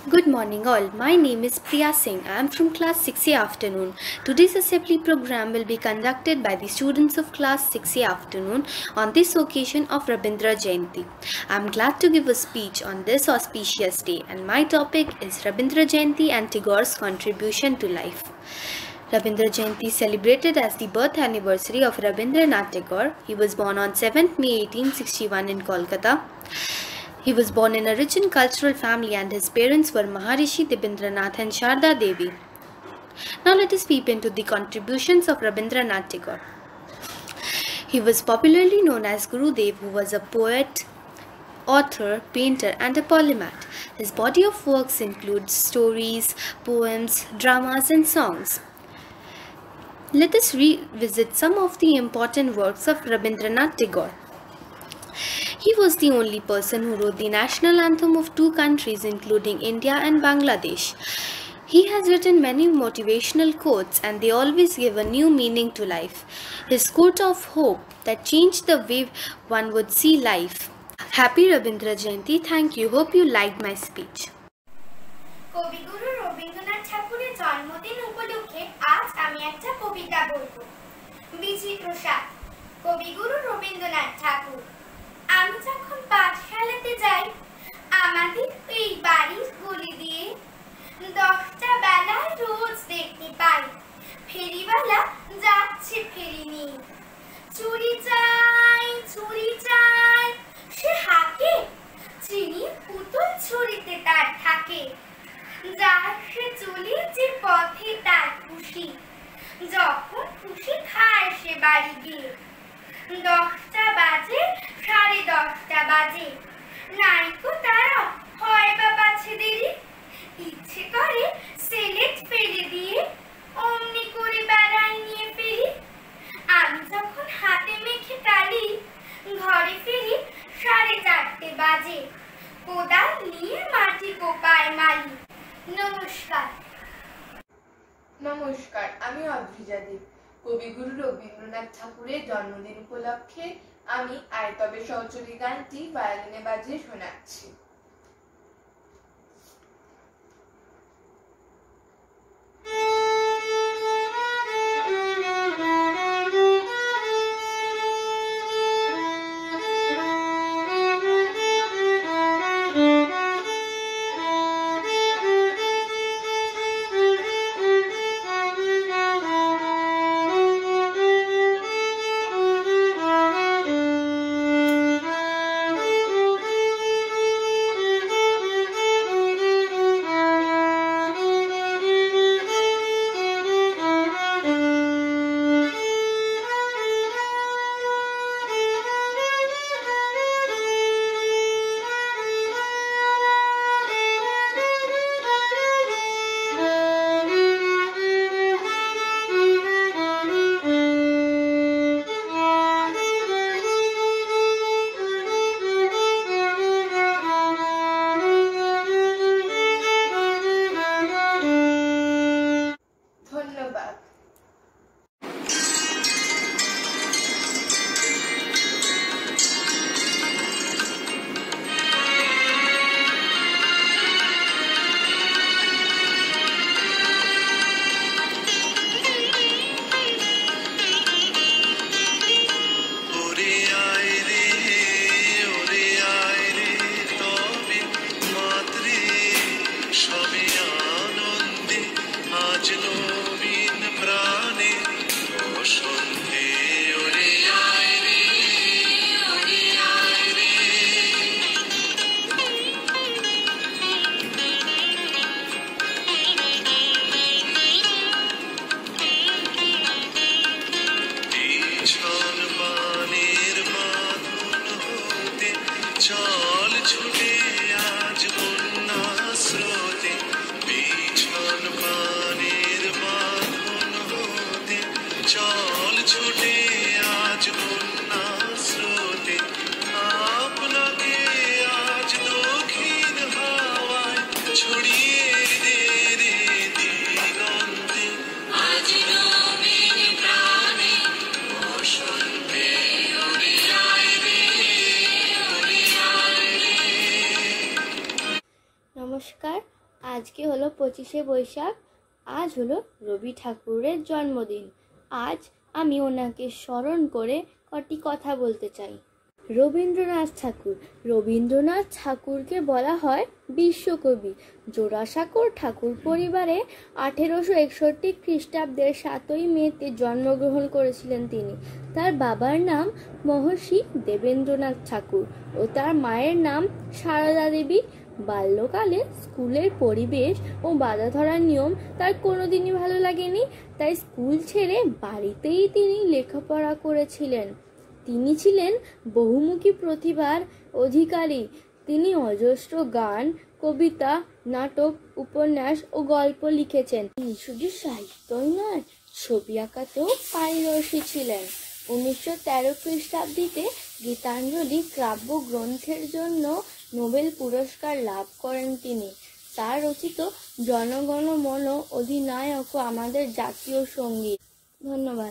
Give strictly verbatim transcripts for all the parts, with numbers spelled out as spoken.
Good morning all. My name is Priya Singh. I am from class six A afternoon. Today's assembly program will be conducted by the students of class six A afternoon on this occasion of Rabindra Jayanti. I am glad to give a speech on this auspicious day, and my topic is Rabindra Jayanti and Tagore's contribution to life. Rabindra Jayanti is celebrated as the birth anniversary of Rabindranath Tagore. He was born on seventh May eighteen sixty-one in Kolkata. He was born in a rich and cultural family, and his parents were Maharishi Debindranath and Sharda Devi. Now let us peep into the contributions of Rabindranath Tagore. He was popularly known as Gurudev, who was a poet, author, painter and a polymath. His body of works includes stories, poems, dramas and songs. Let us revisit some of the important works of Rabindranath Tagore. He was the only person who wrote the national anthem of two countries, including India and Bangladesh. He has written many motivational quotes, and they always give a new meaning to life. His quote of hope that changed the way one would see life. Happy Rabindra Jayanti. Thank you. Hope you liked my speech. কবিগুরু রবীন্দ্রনাথ ঠাকুরের জন্মদিন উপলক্ষে আজ আমি একটা কবিতা বলবো। বিচিত্র সাথ। কবিগুরু রবীন্দ্রনাথ ঠাকুর। আমি যখন পাঠশালাতে যাই, আমাদের এই বাড়ির গলি দিয়ে দশটা বেলায় রোজ দেখতে পাই ফেরিওয়ালা যাচ্ছে ফেরি নিয়ে। চুরি চাই চুরি চাই সে হাঁকে, চিনির পুতুল ছড়িতে তার থাকে। যার সে চলে যে পথে তার খুশি, যখন খুশি খায় সে বাড়ি গিয়ে। দশটা বাজে সাড়ে দশটা বাজে, নাইকো তারা হয় বা পাছে দেরি, ইচ্ছে করে সেলেট ফেলে দিয়ে অমনি করে বেড়ায় নিয়ে ফেরি। আমি যখন হাতে মেখে কালি ঘরে ফিরি সাড়ে চারটে বাজে, কোদাল নিয়ে মাটি কোপায় মালি। নমস্কার। নমস্কার, আমি অদ্রিজা দেব। কবিগুরু রবীন্দ্রনাথ ঠাকুরের জন্মদিন উপলক্ষে আমি আয় তবে সহচরী গানটি ভায়োলিনে বাজিয়ে শোনাচ্ছি। নমস্কার, আজকে হলো পঁচিশে বৈশাখ। আজ হলো রবি ঠাকুরের জন্মদিন। আজ আমি ওনাকে স্মরণ করে কটি কথা বলতে চাই। রবীন্দ্রনাথ ঠাকুর রবীন্দ্রনাথ ঠাকুরকে বলা হয় বিশ্বকবি। জোড়াসাঁকোর ঠাকুর পরিবারে আঠেরোশো একষট্টি খ্রিস্টাব্দের সাতই মেতে জন্মগ্রহণ করেছিলেন তিনি। তার বাবার নাম মহর্ষি দেবেন্দ্রনাথ ঠাকুর ও তার মায়ের নাম সারদা দেবী। বাল্যকালে স্কুলের পরিবেশ ও বাধা ধরার নিয়ম তার কোনোদিনই ভালো লাগেনি, তাই স্কুল ছেড়ে বাড়িতেই তিনি লেখাপড়া করেছিলেন। তিনি ছিলেন বহুমুখী প্রতিভার অধিকারী। তিনি অজস্র গান, কবিতা, নাটক, উপন্যাস ও গল্প লিখেছেন। তিনি শুধু সাহিত্যই নয়, ছবি আঁকাতেও পারদর্শী ছিলেন। উনিশশো তেরো খ্রিস্টাব্দে গীতাঞ্জলি কাব্য গ্রন্থের জন্য নোবেল পুরস্কার লাভ করেন তিনি। তার রচিত জনগণ মন অধিনায়ক আমাদের জাতীয় সঙ্গীত। ধন্যবাদ।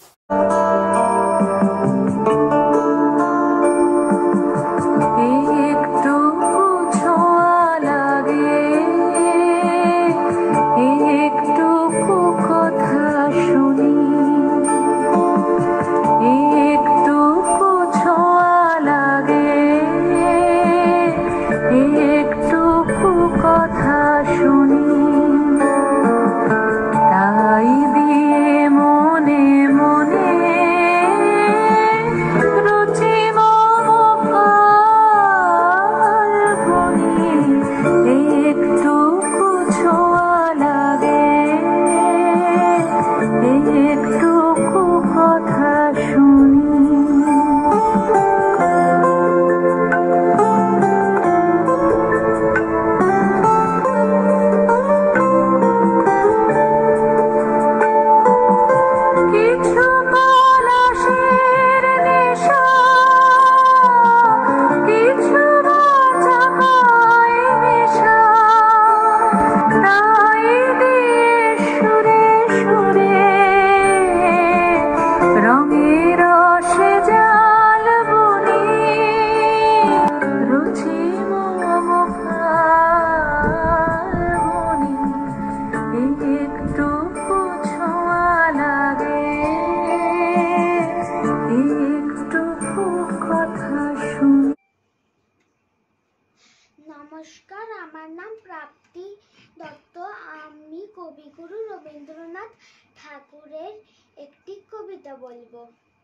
নমস্কার, আমার নাম প্রাপ্তি দত্ত। আমি কবিগুরু রবীন্দ্রনাথ ঠাকুরের একটি কবিতা বলবো।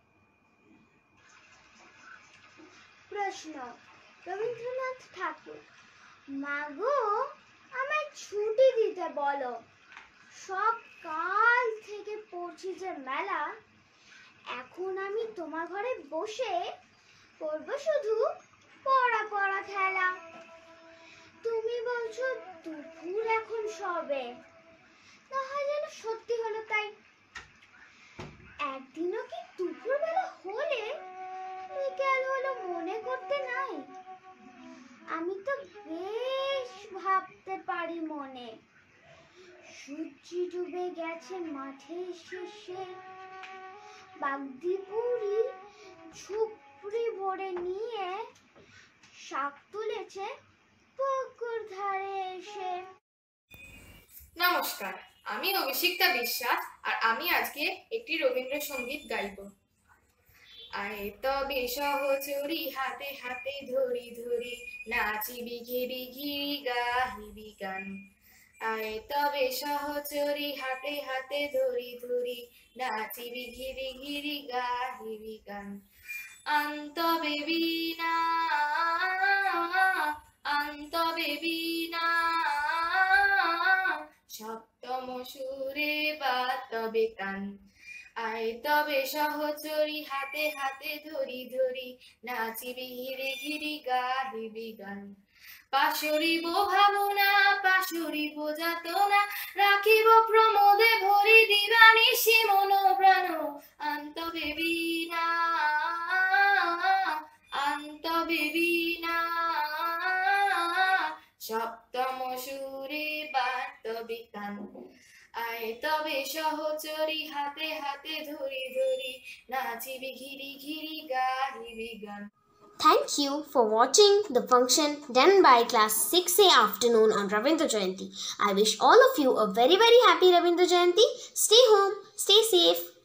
প্রশ্ন: রবীন্দ্রনাথ ঠাকুর, মাগো আমায় ছুটি দিতে বলো, সকাল থেকে পড়ছি যে মেলা, এখন আমি তোমার ঘরে বসে করবো শুধু পড়া পড়া খেলা। তুমি বলছো দুপুর এখন সবে, না হয় যেন সত্যি হলো তাই। একদিনও কি দুপুর বেলা হলে বিকেল হলো মনে করতে নাই? আমি তো বেশ ভাবতে পারি মনে, সূর্য ডুবে গেছে মাঠের শেষে, বাগদিপুরি ঝুপড়ি ভরে নিয়ে শাক তুলেছে পুকুর ধারে এসে। নমস্কার, আমি অভিষিক্তা বিশ্বাস আর আমি আজকে একটি রবীন্দ্রসঙ্গীত গাইব। আয় তবে সহচরী হাতে হাতে ধরি ধরি, নাচিবি ঘিরি ঘিরি গাহিবি গান। আয় তবে সহচরী হাতে হাতে ধরি ধরি, নাচিবি ঘিরি ঘিরি গাহিবি গান। আন্তবে বীণা আন্তবে বীণা, সপ্তম সুরে বাতবে কান। আয় তবে সহচরী হাতে হাতে ধরি ধরি, নাচিবি ঘিরি ঘিরি গাহিবি গান। পাশরিব ভাবনা পাশরিব যাতনা, রাখিব প্রমোদে ভরি দিবানিশি মন প্রাণ। আন্তবে বীণা আন্তবে বীণা, সপ্তম সুরে বাতবে কান। আয় তবে সহচরী হাতে হাতে ধরি ধরি, নাচিবি ঘিরি ঘিরি গাহিবি গান। Thank you for watching the function done by class six A afternoon on Ravindra Jayanti. I wish all of you a very very happy Ravindra Jayanti. Stay home, stay safe.